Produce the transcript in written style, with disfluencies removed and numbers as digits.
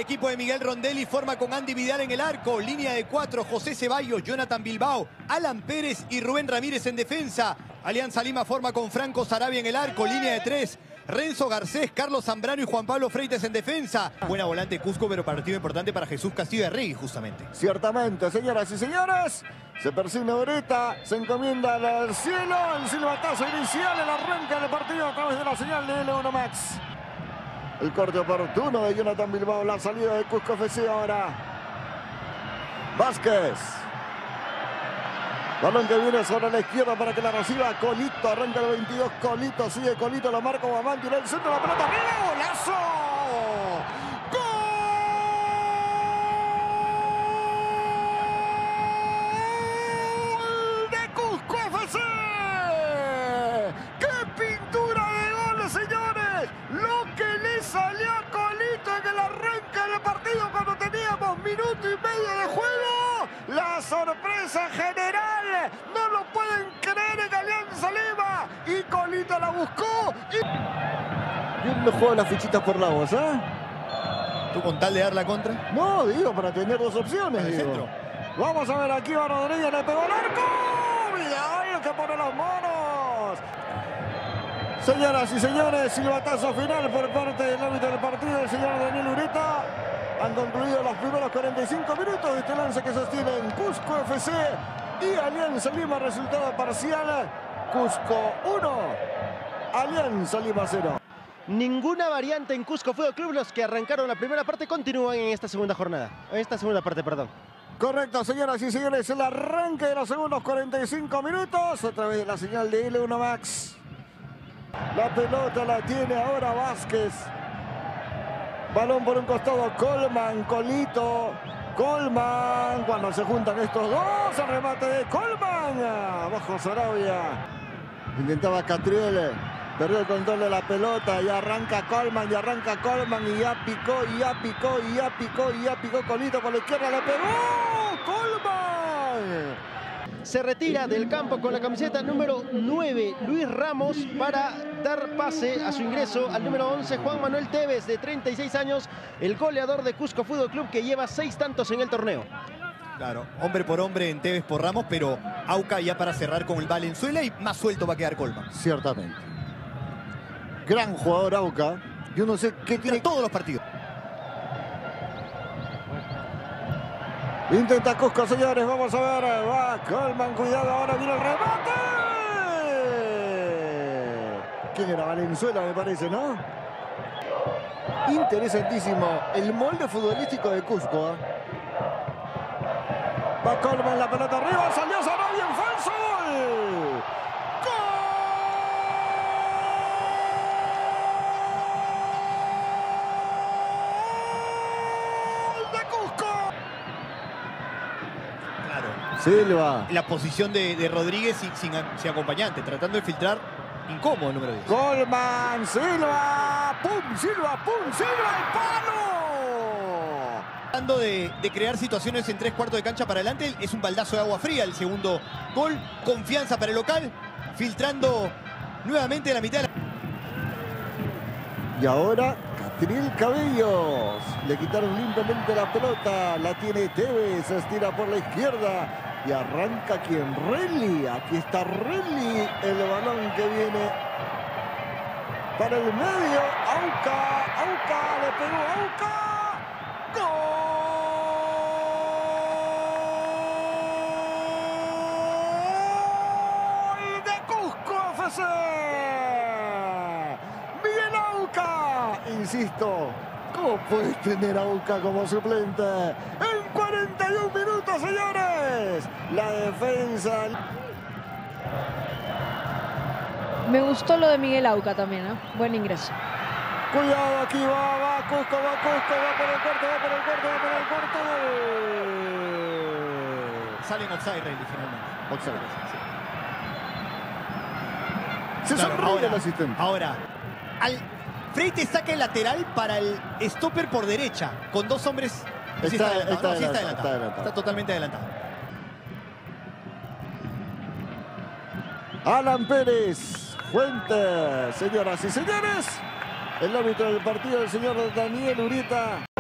equipo de Miguel Rondelli forma con Andy Vidal en el arco. Línea de 4, José Ceballos, Jonathan Bilbao, Alan Pérez y Rubén Ramírez en defensa. Alianza Lima forma con Franco Sarabia en el arco. Línea de 3, Renzo Garcés, Carlos Zambrano y Juan Pablo Freites en defensa. Buena volante Cusco, pero partido importante para Jesús Castillo de Arregui, justamente. Ciertamente, señoras y señores. Se persigue Ureta, se encomienda al cielo. El silbatazo inicial, el arranque del partido a través de la señal de L1 Max. El corte oportuno de Jonathan Bilbao, la salida de Cusco FC ahora. Vázquez. Balón que viene sobre la izquierda para que la reciba Colito. Arranca el 22, Colito, sigue Colito, lo marca Guamán, tiró el centro, la pelota arriba, ¡golazo! ¡Gol de Cusco FC! ¡Qué pintura de gol, señores! Lo que le salió a Colito en el arranque del partido cuando teníamos minuto y medio de juego. La sorpresa general, no lo pueden creer en Alianza Lima. Y Colito la buscó. Bien me juego las fichitas por la voz, ¿eh? ¿Tú con tal de dar la contra? No, digo, para tener dos opciones, Para el digo. centro. Vamos a ver, aquí va Rodríguez, le pegó al arco. Vidal que pone las manos. Señoras y señores, silbatazo final por parte del árbitro del partido, el señor Daniel Ureta. Han concluido los primeros 45 minutos de este lance que sostienen Cusco FC y Alianza Lima. Resultado parcial, Cusco 1, Alianza Lima 0. Ninguna variante en Cusco Fútbol Club. Los que arrancaron la primera parte continúan en esta segunda jornada. En esta segunda parte, perdón. Correcto, señoras y señores, el arranque de los segundos 45 minutos a través de la señal de L1 Max. La pelota la tiene ahora Vázquez. Balón por un costado, Colman, Colito, Colman. Cuando se juntan estos dos, el remate de Colman. Abajo Sarabia. Intentaba Catriel. Perdió el control de la pelota y arranca Colman, y ya picó, y ya picó Colito por la izquierda, le pegó Colman. Se retira del campo con la camiseta número 9, Luis Ramos, para dar pase a su ingreso al número 11, Juan Manuel Tevez, de 36 años, el goleador de Cusco Fútbol Club, que lleva 6 tantos en el torneo. Claro, hombre por hombre en Tevez por Ramos, pero Auca ya para cerrar con el Valenzuela y más suelto va a quedar Colman. Ciertamente. Gran jugador Auca. Yo no sé qué tiene todos los partidos. Intenta Cusco, señores, vamos a ver, va Colman, cuidado, ahora viene el remate. ¿Quién era? Valenzuela, me parece, ¿no? Interesantísimo el molde futbolístico de Cusco, ¿eh? Va Colman, la pelota arriba, salió Sarabia en falso. Silva. La posición de Rodríguez sin acompañante, tratando de filtrar incómodo el número 10. Colman, Silva, pum, Silva, el palo. Tratando de crear situaciones en 3/4 de cancha para adelante, es un baldazo de agua fría el segundo gol. Confianza para el local, filtrando nuevamente la mitad de la... Y ahora Catriel Cabellos. Le quitaron limpiamente la pelota. La tiene Tevez. Se estira por la izquierda. Y arranca quien, Relli. Aquí está Relli. El balón que viene para el medio. Auca. Le pegó Auca. ¡Gol de Cusco FC! Insisto, ¿cómo puedes tener a Auca como suplente? En 41 minutos, señores. La defensa. Me gustó lo de Miguel Auca también, ¿eh? Buen ingreso. Cuidado, aquí va Cusco, va por el corte. Sale en offside, Reilly, finalmente. Offside. Se Claro, sonríe el asistente. Ahora, Freites saca el lateral para el stopper por derecha, con dos hombres. Está adelantado. Está totalmente adelantado. Alan Pérez, Fuentes, señoras y señores. El árbitro del partido, el señor Daniel Ureta.